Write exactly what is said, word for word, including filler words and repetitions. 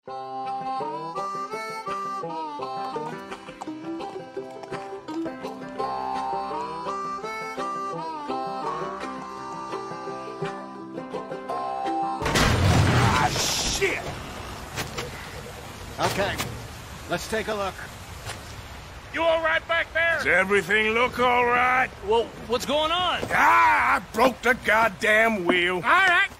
Ah, shit! Okay, let's take a look. You all right back there? Does everything look all right? Well, what's going on? Ah, I broke the goddamn wheel. All right,